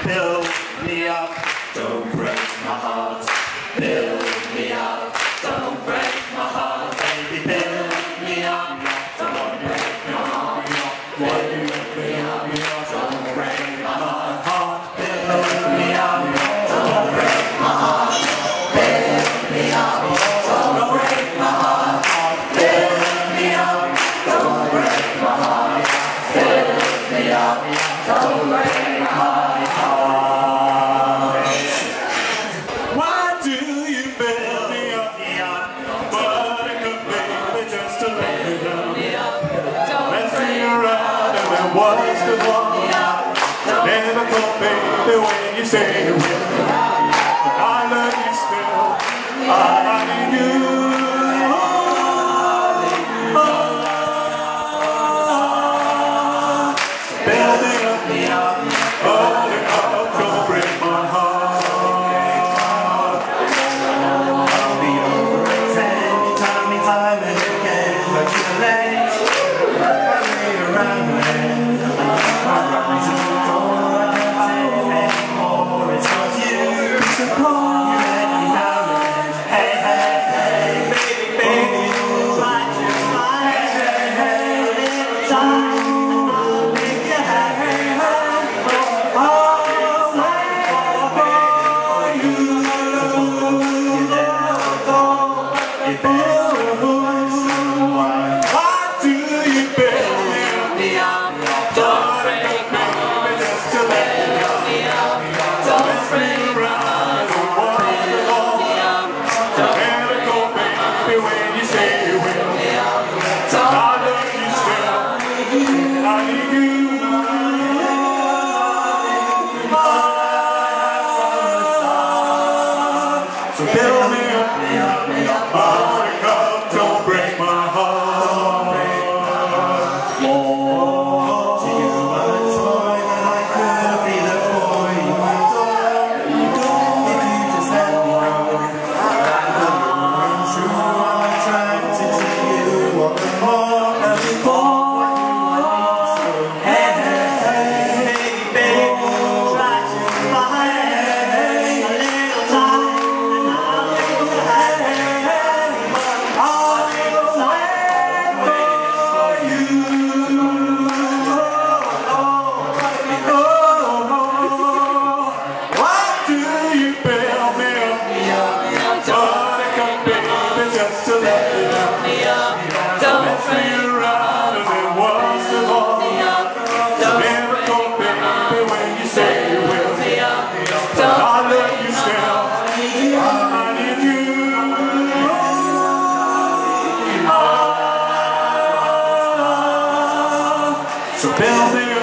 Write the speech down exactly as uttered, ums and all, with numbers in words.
Build me up, don't break my heart. Build me up, don't break my heart. Baby, build me up, don't break my heart. Build me up, don't break my heart. Build me up, don't break my heart. Build me up, don't break my heart. Build me up, don't break my heart. Build me up, don't break my heart. Why do you build me up, Buttercup, baby, just to let me down? Let's be around and there was the one. Never thought, baby, when you stay with me, I love you still, I need you. Building me up, Buttercup, don't break my heart. I'll be over it anytime, anytime and again. But you're late, I lay around when my rise is the door. I can't take anymore. It's not you, it's the call. You let me down and hey, hey, hey, baby, baby, try to smile. Hey, hey, a little time. So build me up, Buttercup, don't break my heart. Oh, to you I'm a toy that I could be the boy you adore. If you just let me know, I will run through. I'm attracted to you all the more than before. Hey, hey, hey, baby, try to find a little time. Just to let me down. Don't let me around as it was before. Miracle, baby, when you say you will. I love you still. I need you. Ah, so build me